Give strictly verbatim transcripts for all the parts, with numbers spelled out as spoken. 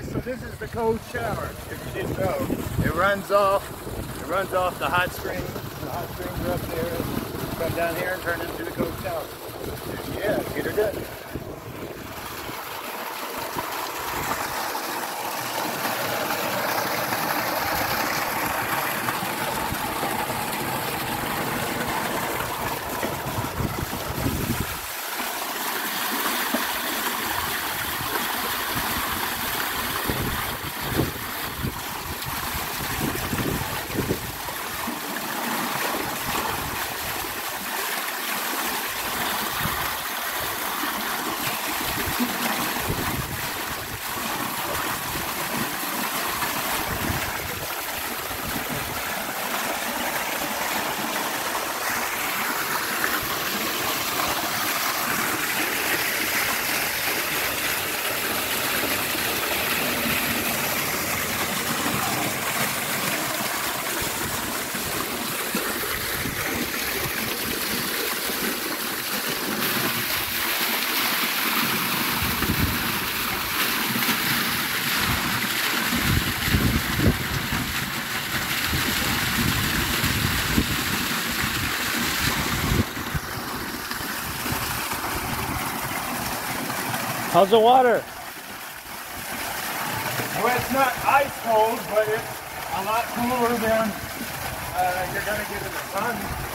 guys, so this is the cold shower. If you didn't know, it runs off. It runs off the hot springs. The hot springs are up there. Come down here and turn into the cold shower. Yeah, get her done. How's the water? Well, it's not ice cold, but it's a lot cooler than uh, you're going to get in the sun.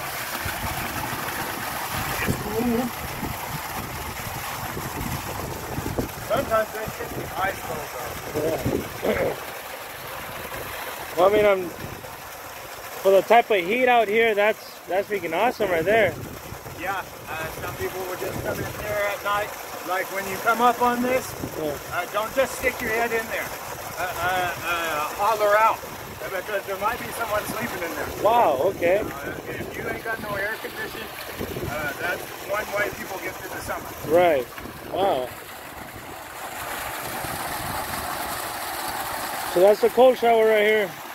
It's cool. Sometimes they get the ice cold though. Yeah. Well, I mean, I'm for the type of heat out here. That's that's freaking awesome right there. Yeah, uh, some people will just come in there at night. Like when you come up on this, Yeah. uh, don't just stick your head in there. Uh, uh, uh, holler out, because there might be someone sleeping in there. Wow. Okay. Uh, if you ain't got no air conditioning, uh, that's one way people get through the summer. Right. Wow. So that's the cold shower right here.